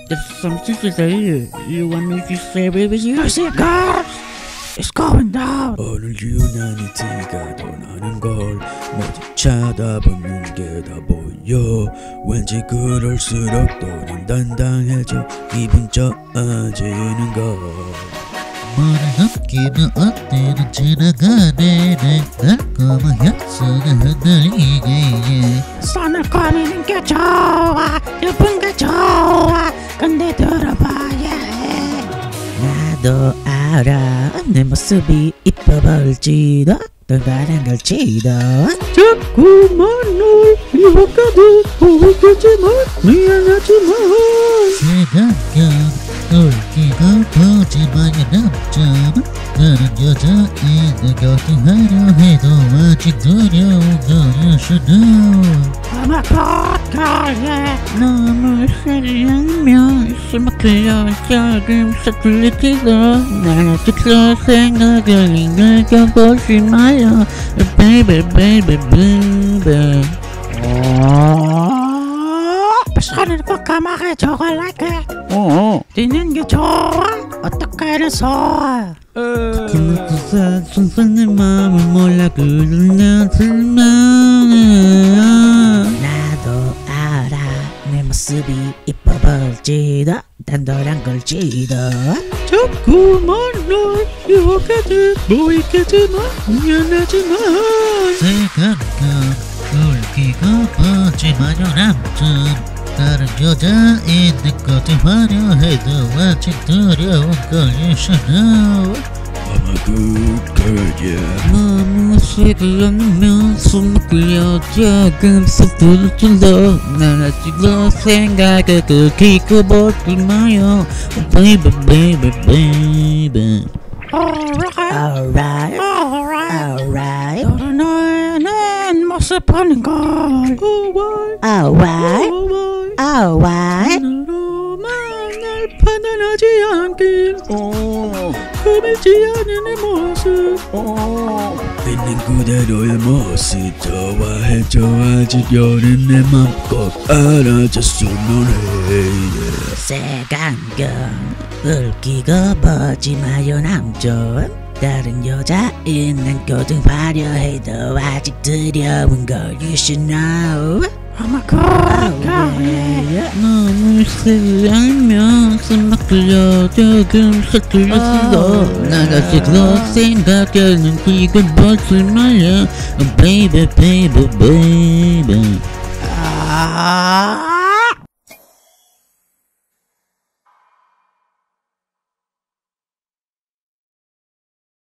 There's something to say. You want me to stay with you? I see girls! It's going down! 오늘 유난히 티가 더 나는 걸 모두 쳐다보는 게 다 보여. 왠지 그럴수록 또 난 당당해져 기분 좋아지는 걸. 모든 느낌은 어때는 지나가네. 내 달콤한 향수가 흔들리게. 손을 거미는 게 좋아, 예쁜 게 좋아. 근데 들어봐야 해. 나도 알아. 내 모습이 이뻐 보일지도 또 다른 걸지도 자꾸만 널 유혹하듯 보이겠지만 미안하지만 생각은 울기가 보지만의 남자는 다른 여자인데 곁에 하려 해도 아직 두려운 거였어도 아마 겉가에 너무 사랑하면 숨막히려 조금씩 들리지도 난 아직도 생각을 읽어보지 마요 baby baby baby. 손을 꼭 감아게 적을랄게. 뛰는 게 좋아? 어떻게 해서? 그렇게 순수한 내 마음을 몰라 그런 나들만 나도 알아. 내 모습이 이뻐 보일지도 단돌한 걸지도 자꾸만 널 유혹하듯 보이겠지만 미안하지만 생각은 울기가 보지만의 남자는 다른 여자인데 곁에 하려 해도 아직 두려운 거였어도 아마 그거야. 너무 색을 안으면 숨막히려 조금씩 들을지도 난 아직도 생각을 그리고 보지 마요 baby baby baby. Alright Alright 너를 너의 모습 보는 걸. Alright Alright 눈으로만 날 판단하지 않길. 꾸미지 않은 내 모습. 있는 그대로의 모습 좋아해줘. 아직 여린 내 맘 꼭 알아줬으면 해. 색안경 울기고 보지 마요 남존 다른 여자인 껴든 화려해도 아직 두려운 걸 You should know. 아마 그거에 너무 사랑하면 숨막히려 조금씩 들렸어 난 아직도 생각하는 이걸 보지 마요 baby baby baby.